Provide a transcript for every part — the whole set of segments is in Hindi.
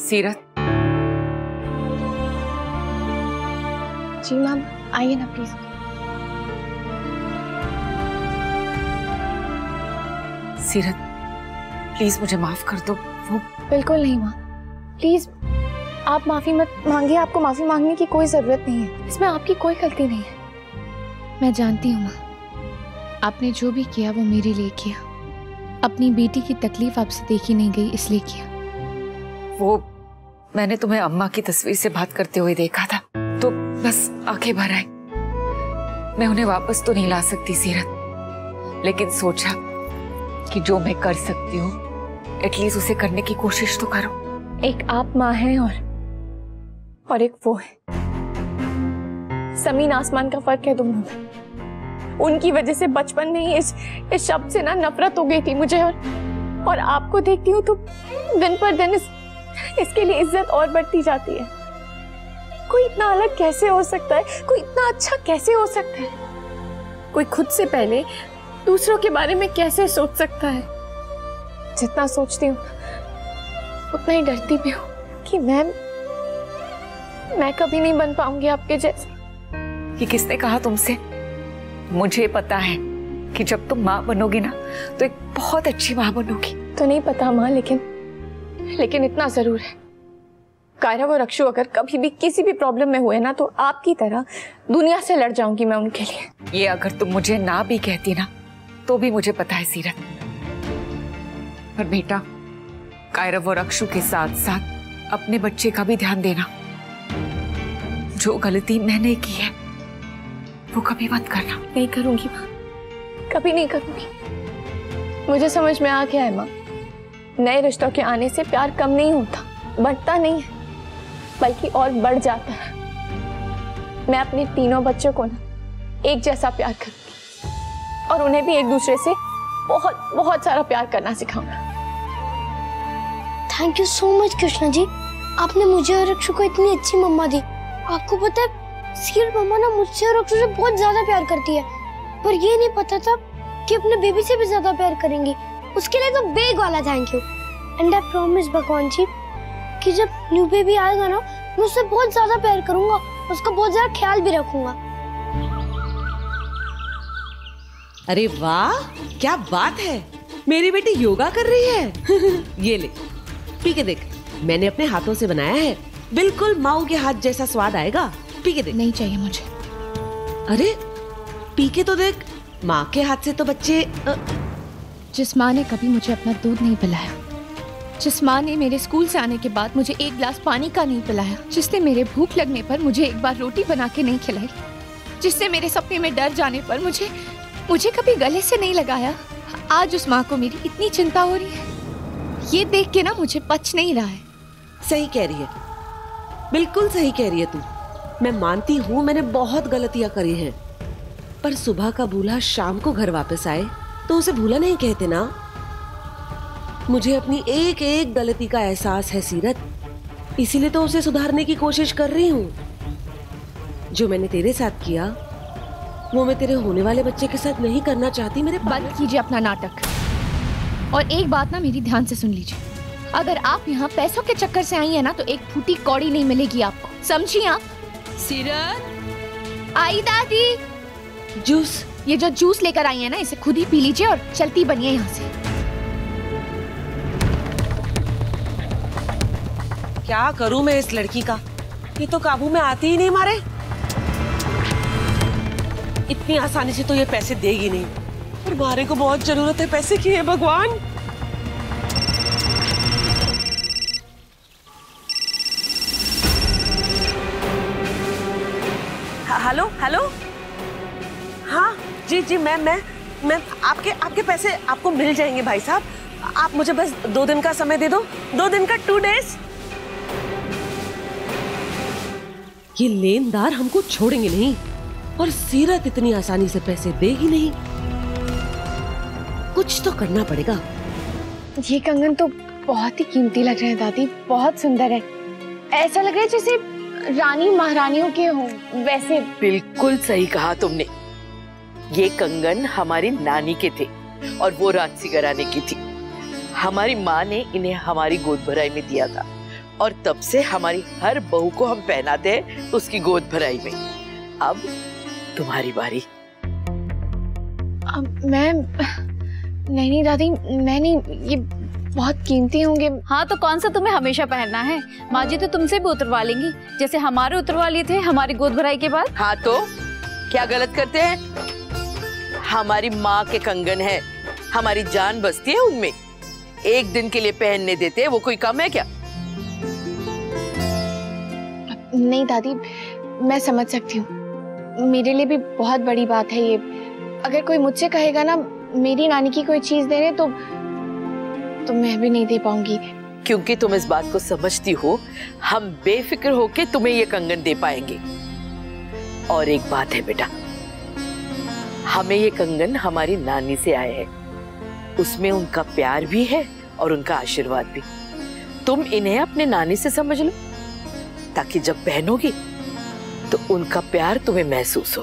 सीरत। जी मैम, आइए ना प्लीज। सीरत प्लीज मुझे माफ कर दो। वो बिल्कुल नहीं माँ, प्लीज आप माफी मत मांगिए। आपको माफी मांगने की कोई जरूरत नहीं है, इसमें आपकी कोई गलती नहीं है। मैं जानती हूँ माँ, आपने जो भी किया वो मेरे लिए किया। अपनी बेटी की तकलीफ आपसे देखी नहीं गई इसलिए किया। वो मैंने तुम्हें अम्मा की तस्वीर से बात करते हुए देखा था तो बस आंखें भर आई। मैं उन्हें वापस तो नहीं ला सकती सीरत, लेकिन सोचा कि जो मैं कर सकती हूँ एटलीस्ट उसे करने की कोशिश तो करो। एक आप माँ हैं और एक वो है। जमीन आसमान का फर्क है दोनों में। उनकी वजह से बचपन में ही इस शब्द से ना नफरत हो गई थी मुझे, और आपको देखती हूँ तो दिन पर दिन इसके लिए इज्जत और बढ़ती जाती है। कोई इतना अलग कैसे हो सकता है? कोई इतना अच्छा कैसे हो सकता है? कोई खुद से पहले दूसरों के बारे में कैसे सोच सकता है? जितना सोचती हूँ उतना ही डरती भी हूँ कि मैं कभी नहीं बन पाऊंगी आपके जैसे। ये किसने कहा तुमसे? मुझे पता है कि जब तुम माँ बनोगी ना तो एक बहुत अच्छी माँ बनोगी। तो नहीं पता माँ, लेकिन इतना जरूर है, कायरा और अक्षु अगर कभी भी किसी भी प्रॉब्लम में हुए ना तो आपकी तरह दुनिया से लड़ जाऊंगी मैं उनके लिए। ये अगर तुम मुझे ना भी कहती ना तो भी मुझे पता है सीरत। पर बेटा, कायरा और अक्षु के साथ साथ अपने बच्चे का भी ध्यान देना। जो गलती मैंने की है वो कभी मत करना। नहीं करूंगी माँ, कभी नहीं करूंगी। मुझे समझ में आ गया है माँ, नए रिश्तों के आने से प्यार कम नहीं होता, बढ़ता नहीं है, बल्कि और बढ़ जाता है। मैं अपने तीनों बच्चों को ना एक जैसा प्यार करूंगी और उन्हें भी एक दूसरे से बहुत बहुत सारा प्यार करना सिखाऊंगा। Thank you so much Krishna ji, आपने मुझे और अक्षु को इतनी अच्छी मम्मा दी। आपको पता है सीरत मम्मा ना मुझसे और अक्षु से बहुत ज्यादा प्यार करती है, पर ये नहीं पता था कि अपने बेबी से भी ज्यादा प्यार करेंगी। उसके लिए तो बिग वाला thank you. And I promise भगवान जी कि जब न्यू बेबी आएगा ना मैं उससे बहुत ज्यादा प्यार करूंगा, उसका बहुत ज्यादा ख्याल भी रखूंगा। अरे वाह, क्या बात है, मेरी बेटी योगा कर रही है। ये ले पी के देख, मैंने अपने हाथों से बनाया है, बिल्कुल माऊ के हाथ जैसा स्वाद आएगा। पी के देख। नहीं चाहिए मुझे। अरे पी के तो देख, माँ के हाथ से तो बच्चे जिस माँ ने कभी मुझे अपना दूध नहीं पिलाया, जिस माँ ने मेरे स्कूल से आने के बाद मुझे एक गिलास पानी का नहीं पिलाया, जिसने मेरे भूख लगने पर मुझे एक बार रोटी बना के नहीं खिलाई, जिससे मेरे सपने में डर जाने पर मुझे कभी गले से नहीं लगाया, आज उस माँ को मेरी इतनी चिंता हो रही है। ये देख के ना मुझे पच नहीं रहा है। सही कह रही है, बिल्कुल सही कह रही है तू। मैं मानती हूँ मैंने बहुत गलतियां करी हैं, पर सुबह का भूला शाम को घर वापस आए तो उसे भूला नहीं कहते ना। मुझे अपनी एक एक गलती का एहसास है सीरत, इसीलिए तो उसे सुधारने की कोशिश कर रही हूँ। जो मैंने तेरे साथ किया वो मैं तेरे होने वाले बच्चे के साथ नहीं करना चाहती। मेरे बंद कीजिए अपना नाटक, और एक बात ना मेरी ध्यान से सुन लीजिए, अगर आप यहाँ पैसों के चक्कर से आई है ना तो एक फूटी कौड़ी नहीं मिलेगी आपको, समझी आप? सीरत आई दादी, जूस, ये जो जूस लेकर आई है ना इसे खुद ही पी लीजिए और चलती बनिए यहाँ से। क्या करूं मैं इस लड़की का, ये तो काबू में आती ही नहीं मारे। इतनी आसानी से तो ये पैसे देगी नहीं, पर मारे को बहुत जरूरत है पैसे की है भगवान। हेलो हेलो, हाँ जी जी, मैं आपके पैसे आपको मिल जाएंगे भाई साहब। आप मुझे बस 2 दिन का समय दे दो, 2 दिन का, 2 डेज। ये लेनदार हमको छोड़ेंगे नहीं, और सीरत इतनी आसानी से पैसे देगी नहीं। कुछ तो करना पड़ेगा। ये कंगन तो बहुत ही कीमती लग रहे हैं दादी, बहुत सुंदर है। ऐसा लग रहा है जैसे रानी महारानियों के हों वैसे। बिल्कुल सही कहा तुमने, ये कंगन हमारी नानी के थे और वो राजसी घराने की थी। हमारी माँ ने इन्हें हमारी गोद भराई में दिया था और तब से हमारी हर बहू को हम पहनाते हैं उसकी गोद भराई में। अब तुम्हारी बारी। मैं नहीं दादी, मैं नहीं, ये बहुत कीमती होंगे। हाँ तो कौन सा तुम्हें हमेशा पहनना है? माँ जी तो तुमसे भी उतरवा लेंगी, जैसे हमारे उतरवा लिए थे हमारी गोद भराई के बाद। हाँ तो क्या गलत करते हैं? हमारी माँ के कंगन है, हमारी जान बसती है उनमें। एक दिन के लिए पहनने देते हैं, वो कोई कम है क्या? नहीं दादी, मैं समझ सकती हूँ, मेरे लिए भी बहुत बड़ी बात है ये। अगर कोई मुझसे कहेगा ना मेरी नानी की कोई चीज देने तो मैं भी नहीं दे पाऊंगी। क्योंकि तुम इस बात को समझती हो, हम बेफिक्र होके तुम्हें ये कंगन दे पाएंगे। और एक बात है बेटा, हमें ये कंगन हमारी नानी से आए हैं, उसमें उनका प्यार भी है और उनका आशीर्वाद भी। तुम इन्हें अपने नानी से समझ लो, ताकि जब पहनोगी तो उनका प्यार तुम्हें महसूस हो।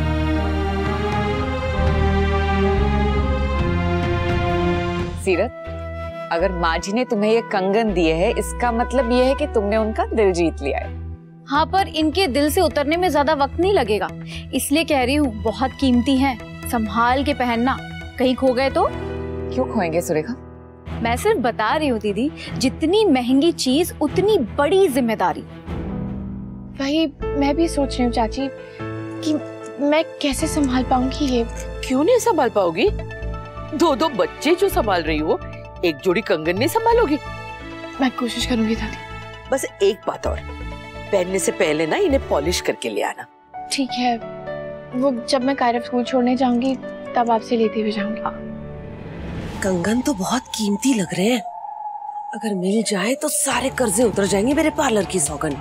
सीरत, अगर माँ जी ने तुम्हें ये कंगन दिए है, इसका मतलब ये है कि तुमने उनका दिल जीत लिया है। हाँ पर इनके दिल से उतरने में ज्यादा वक्त नहीं लगेगा, इसलिए कह रही हूँ, बहुत कीमती हैं, संभाल के पहनना, कहीं खो गए तो। क्यों खोएंगे सुरेखा? मैं सिर्फ बता रही हूँ दीदी, जितनी महंगी चीज उतनी बड़ी जिम्मेदारी। वही मैं भी सोच रही हूँ चाची कि मैं कैसे संभाल पाऊंगी ये। क्यों नहीं संभाल पाओगी? दो बच्चे जो संभाल रही हो, एक जोड़ी कंगन नहीं संभालोगी? मैं कोशिश करूंगी दादी। बस एक बात और, पहनने से पहले ना इन्हें पॉलिश करके ले आना। ठीक है, वो जब मैं कायरव स्कूल छोड़ने जाऊंगी तब आपसे लेते हुए जाऊंगी। कंगन तो बहुत कीमती लग रहे हैं, अगर मिल जाए तो सारे कर्जे उतर जाएंगे मेरे पार्लर की सौगन।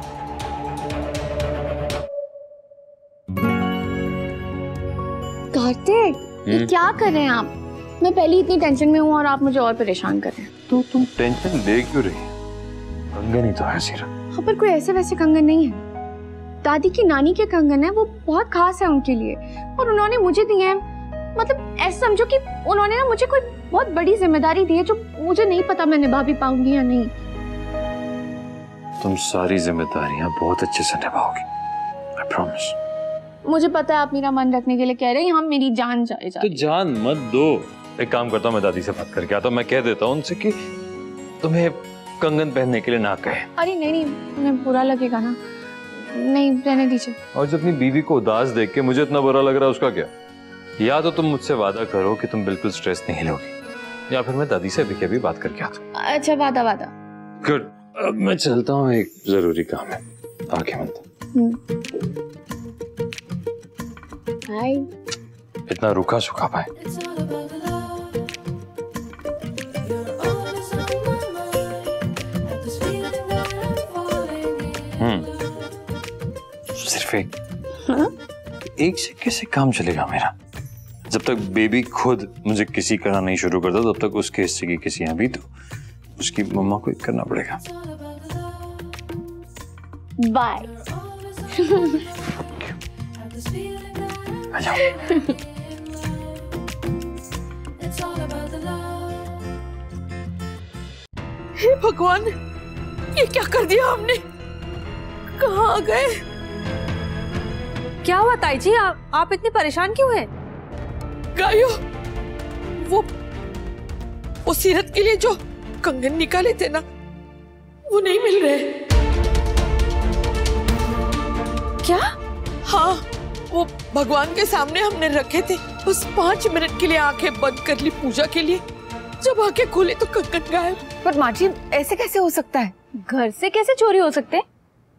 कार्तिक, ये क्या कर रहे हैं आप? मैं पहले इतनी टेंशन में हूँ और आप मुझे और परेशान कर रहे हैं। तो तुम टेंशन ले क्यों रही है? कंगन ही तो है सीरत। हाँ पर कोई ऐसे वैसे कंगन नहीं है, दादी की नानी के कंगन है, वो बहुत खास है उनके लिए और उन्होंने मुझे दिए हैं। मतलब ऐसे समझो कि उन्होंने ना मुझे कोई बहुत बड़ी जिम्मेदारी दी है जो मुझे नहीं पता मैं निभा भी पाऊंगी या नहीं। तुम सारी जिम्मेदारियां बहुत अच्छे से निभाओगी, I promise। मुझे पता है आप मेरा मन रखने के लिए कह रहे हैं, यहाँ मेरी जान जाए। तो जान मत दो। एक काम करता हूँ, मैं दादी से बात करके आता हूँ, मैं कह देता हूँ उनसे कि तुम्हें कंगन पहनने के लिए ना कहे। अरे नहीं, उन्हें बुरा लगेगा ना। नहीं, रहने दीजिए। और जो अपनी बीवी को उदास देख के मुझे इतना बुरा लग रहा है, उसका क्या? या तो तुम मुझसे वादा करो कि तुम बिल्कुल स्ट्रेस नहीं लोगी, या फिर मैं दादी से अभी बात करके आता हूँ। अच्छा, वादा। गुड, अब मैं चलता हूँ, एक जरूरी काम है, आगे मिलता। हाय। इतना रूखा सूखा पाए। सिर्फ एक से कैसे काम चलेगा मेरा? जब तक बेबी खुद मुझे किसी करना नहीं शुरू करता, तब तक उसके हिस्से की किसियां भी तो उसकी मम्मा को करना पड़ेगा। बाय। हे भगवान, ये क्या कर दिया हमने? कहाँ आ गए? क्या हुआ ताई जी, आप इतनी परेशान क्यों हैं? गायो, वो सीरत के लिए जो कंगन निकाले थे ना, वो नहीं मिल रहे। क्या? हाँ, वो भगवान के सामने हमने रखे थे, बस 5 मिनट के लिए आंखें बंद कर ली पूजा के लिए। जब आंखें खोली तो कंगन गायब। पर माँ जी, ऐसे कैसे हो सकता है? घर से कैसे चोरी हो सकते हैं?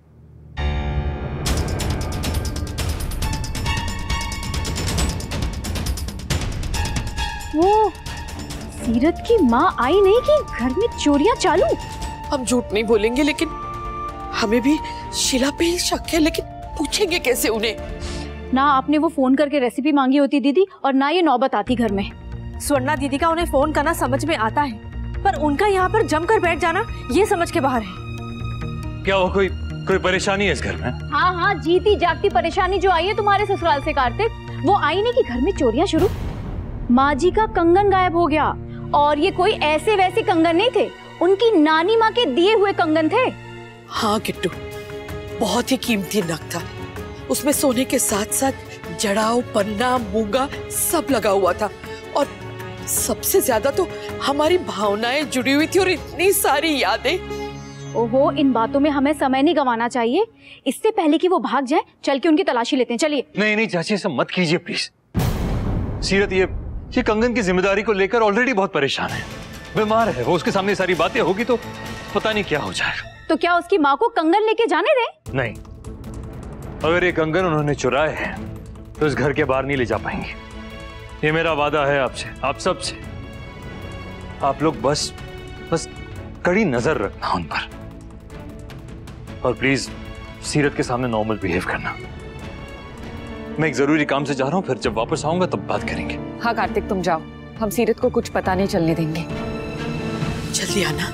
वो सीरत की माँ आई नहीं कि घर में चोरियां चालू? हम झूठ नहीं बोलेंगे, लेकिन हमें भी शीला पे ही शक है, लेकिन पूछेंगे कैसे उन्हें? ना आपने वो फोन करके रेसिपी मांगी होती दीदी, और ना ये नौबत आती घर में। स्वर्णा दीदी का उन्हें फोन करना समझ में आता है, पर उनका यहाँ पर जमकर बैठ जाना ये समझ के बाहर है। क्या वो कोई परेशानी है इस घर में? हाँ, जीती जागती परेशानी जो आई है तुम्हारे ससुराल से कार्तिक, वो आई नहीं कि घर में चोरियां शुरू। माँ जी का कंगन गायब हो गया, और ये कोई ऐसे वैसे कंगन नहीं थे, उनकी नानी माँ के दिए हुए कंगन थे। हाँ किट्टू, बहुत ही कीमती नग था। उसमें सोने के साथ साथ जड़ाव, पन्ना, मूंगा सब लगा हुआ था और सबसे ज्यादा तो हमारी भावनाएं जुड़ी हुई थी और इतनी सारी यादें। ओहो, इन बातों में हमें समय नहीं गंवाना चाहिए। इससे पहले कि वो भाग जाए, चल के उनकी तलाशी लेते हैं। चलिए। नहीं नहीं चाची, ऐसा मत कीजिए प्लीज। सीरत ये कंगन की जिम्मेदारी को लेकर ऑलरेडी बहुत परेशान है, बीमार है वो। उसके सामने सारी बातें होगी तो पता नहीं क्या हो जाएगा। तो क्या उसकी माँ को कंगन लेके जाने दें? नहीं, अगर ये कंगन उन्होंने चुराए हैं तो इस घर के बाहर नहीं ले जा पाएंगे। ये मेरा वादा है आपसे, आप सबसे। आप लोग बस कड़ी नजर रखना उन पर, और प्लीज सीरत के सामने नॉर्मल बिहेव करना। मैं एक जरूरी काम से जा रहा हूँ, फिर जब वापस आऊंगा तब बात करेंगे। हाँ कार्तिक, तुम जाओ, हम सीरत को कुछ पता नहीं चलने देंगे। जल्दी आना।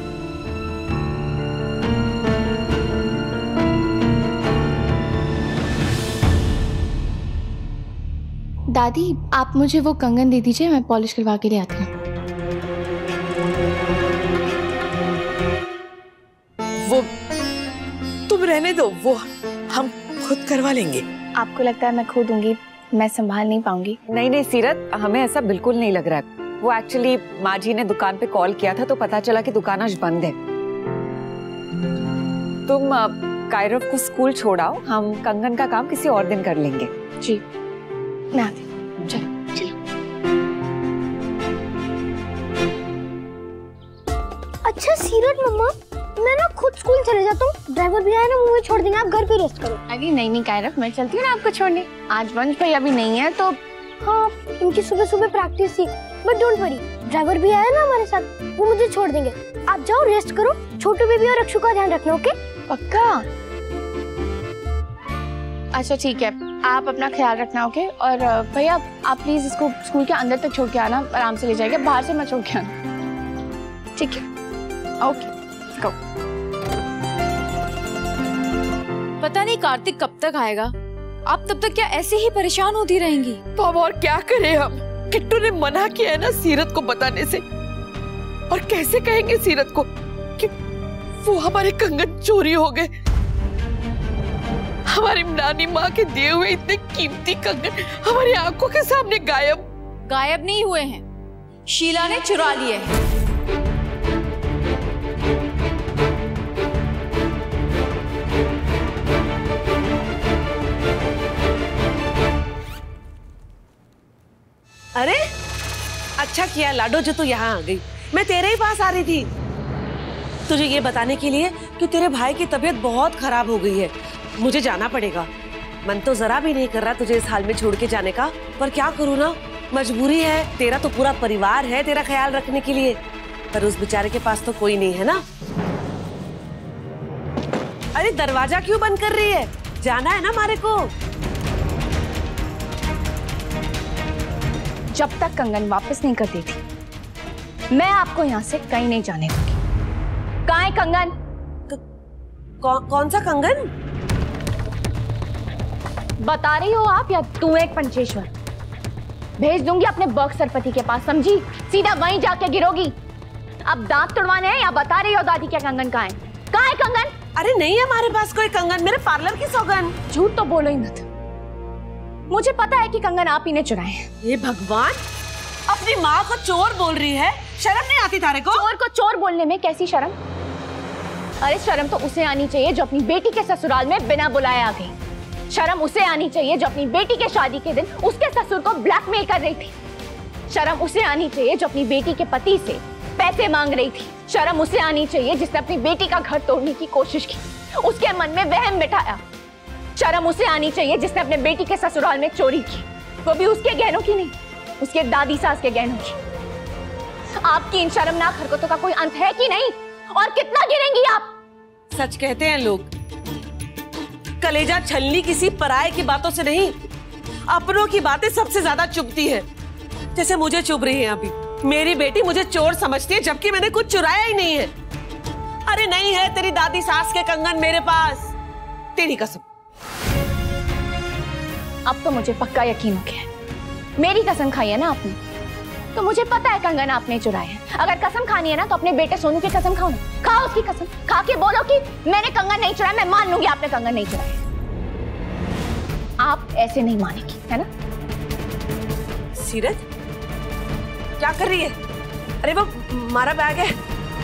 दादी, आप मुझे वो कंगन दे दीजिए, मैं पॉलिश करवा के ले आती हूँ। वो तुम रहने दो, वो हम खुद करवा लेंगे। आपको लगता है मैं खो दूंगी, मैं संभाल नहीं पाऊंगी? नहीं नहीं सीरत, हमें ऐसा बिल्कुल नहीं लग रहा है। वो एक्चुअली माँ जी ने दुकान पे कॉल किया था तो पता चला कि दुकान आज बंद है। तुम कायरव को स्कूल छोड़ाओ, हम कंगन का काम किसी और दिन कर लेंगे। जी मैं आती हूँ। चलो। अच्छा सीरत मम्मा, मैं ना खुद स्कूल चले जाता हूँ, ड्राइवर भी आया ना, मुझे छोड़ देंगे, आप घर पे रेस्ट करो। अरे नहीं कायरव, मैं चलती हूँ ना आपको छोड़ने। आज वंश भाई अभी नहीं है तो। हाँ, इनकी सुबह सुबह प्रैक्टिस थी, बट डोंट वरी, ड्राइवर भी आया ना हमारे साथ, वो मुझे छोड़ देंगे। आप जाओ, रेस्ट करो, छोटू बेबी और अक्षु का ध्यान रखना, ओके? पक्का? अच्छा ठीक है, आप अपना ख्याल रखना, ओके? और भैया आप प्लीज इसको स्कूल के अंदर तक छोड़ के आना, आराम से ले जाएगा, बाहर से मत छोड़ के आना, ठीक है? Okay, go. पता नहीं कार्तिक कब तक आएगा। आप तब तक क्या ऐसे ही परेशान होती रहेंगी? तो अब और क्या करें हम? किट्टू ने मना किया है ना सीरत को बताने से, और कैसे कहेंगे सीरत को कि वो हमारे कंगन चोरी हो गए। हमारी नानी माँ के दिए हुए इतने कीमती कंगन हमारी आंखों के सामने गायब नहीं हुए हैं, शीला ने चुरा लिए हैं। अरे अच्छा किया लाडो जो तू यहाँ आ गई, मैं तेरे ही पास आ रही थी तुझे ये बताने के लिए कि तेरे भाई की तबीयत बहुत खराब हो गई है। मुझे जाना पड़ेगा। मन तो जरा भी नहीं कर रहा तुझे इस हाल में छोड़ के जाने का, पर क्या करूँ ना, मजबूरी है। तेरा तो पूरा परिवार है तेरा ख्याल रखने के लिए, पर उस बेचारे के पास तो कोई नहीं है ना। अरे दरवाजा क्यों बंद कर रही है? जाना है ना हमारे को। जब तक कंगन वापस नहीं कर देती, मैं आपको यहाँ से कहीं नहीं जाने दूंगी। कहाँ है कंगन? कौन सा कंगन? बता रही हो आप या तू एक पंचेश्वर? भेज दूंगी अपने बक्सर पति के पास, समझी? सीधा वहीं जाके गिरोगी। अब दांत तुड़वाने हैं या बता रही हो दादी क्या कंगन कहाँ है? कहाँ है कंगन? अरे नहीं है हमारे पास कोई कंगन, मेरे पार्लर की सौगन। झूठ तो बोलो ही मत, मुझे पता है कि कंगन आप ही ने चुराए हैं। ये भगवान, अपनी माँ को चोर बोल रही है, शर्म नहीं आती तारे को? चोर को चोर बोलने में कैसी शर्म? अरे शर्म तो उसे आनी चाहिए जो अपनी बेटी के ससुराल में बिना बुलाए आ गई। शर्म उसे आनी चाहिए जो अपनी बेटी के शादी के दिन उसके ससुर को ब्लैकमेल कर रही थी। शर्म उसे आनी चाहिए जो अपनी बेटी के पति से पैसे मांग रही थी। शर्म उसे आनी चाहिए जिसने अपनी बेटी का घर तोड़ने की कोशिश की, उसके मन में वहम बिठाया। शर्म उसे आनी चाहिए जिसने अपने बेटी के ससुराल में चोरी की, वो भी उसके गहनों की नहीं, उसके दादी सास के गहनों की। आपकी इन शर्मनाक हरकतों का कोई अंत है कि नहीं? और कितना गिरेंगी आप? सच कहते हैं लोग, कलेजा छलनी किसी पराये की बातों से नहीं, अपनों की बातें सबसे ज्यादा चुभती है। जैसे मुझे चुभ रही है अभी। मेरी बेटी मुझे चोर समझती है जबकि मैंने कुछ चुराया ही नहीं है। अरे नहीं है तेरी दादी सास के कंगन मेरे पास, तेरी कसम। अब तो मुझे पक्का यकीन हो गया है, मेरी कसम खाई है ना आपने, तो मुझे पता है कंगन आपने चुराए हैं। अगर कसम खानी है ना तो अपने बेटे सोनू की कसम खाओ ना, खाओ उसकी कसम, खा के बोलो कि मैंने कंगन नहीं चुराया। मैं मान लूंगी आपने कंगन नहीं चुराया। आप ऐसे नहीं मानेगी, है ना? सीरत क्या कर रही है? अरे वो हमारा बैग है।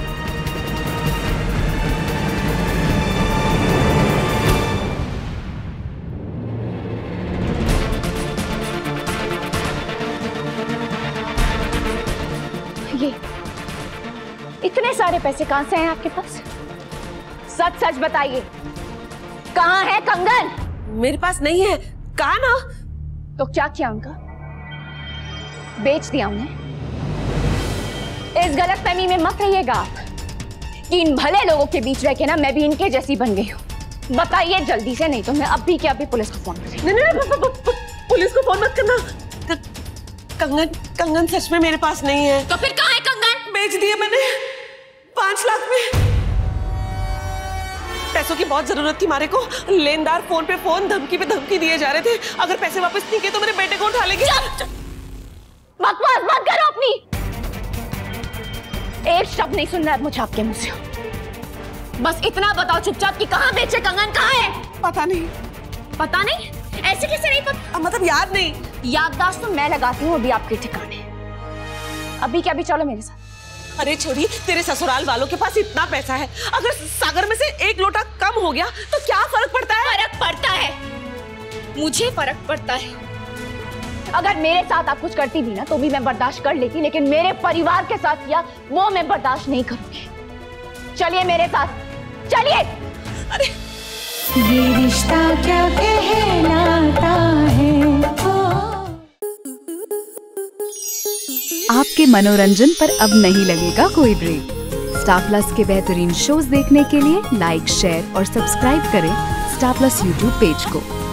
ये इतने सारे पैसे कहां से हैं आपके पास? सच सच बताइए, कहां है कंगन? मेरे पास नहीं है। कहा ना। तो क्या किया उनका? बेच दिया उन्हें? इस गलतफहमी में मत रहिएगा आप कि इन भले लोगों के बीच रह के ना मैं भी इनके जैसी बन गई हूँ। बताइए जल्दी से, नहीं तो मैं अभी के अभी पुलिस को फोन करूंगी। नहीं, पुलिस को फोन मत करना। कंगन सच में मेरे पास नहीं है। तो फिर कहाँ है कंगन? बेच दिए मैंने 5 लाख में। पैसों की बहुत जरूरत थी मारे को। लेनदार फोन पे फोन, धमकी पे धमकी दिए जा रहे थे। अगर पैसे वापस नहीं किए तो मेरे बेटे को उठा लेंगे। बकवास मत करो अपनी। एक शब्द नहीं सुनना है मुझे आपके मुंह से। बस इतना बताओ चुपचाप कि कहाँ बेचे कंगन, कहाँ है? पता नहीं। पता नहीं? ऐसे कैसे नहीं पता? मतलब याद नहीं। याददाश्त तो मैं लगाती हूँ अभी आपके ठिकाने। अभी क्या, अभी चलो मेरे साथ। अरे छोरी, तेरे ससुराल वालों के पास इतना पैसा है, अगर सागर में से 1 लोटा कम हो गया तो क्या फर्क पड़ता है? फर्क पड़ता है, मुझे फर्क पड़ता है। अगर मेरे साथ आप कुछ करती भी ना तो भी मैं बर्दाश्त कर लेती, लेकिन मेरे परिवार के साथ किया वो मैं बर्दाश्त नहीं करूंगी। चलिए मेरे साथ, चलिए। अरे ये रिश्ता क्या कहलाता है। आपके मनोरंजन पर अब नहीं लगेगा कोई ब्रेक। स्टार प्लस के बेहतरीन शोज देखने के लिए लाइक, शेयर और सब्सक्राइब करें स्टार प्लस यूट्यूब पेज को।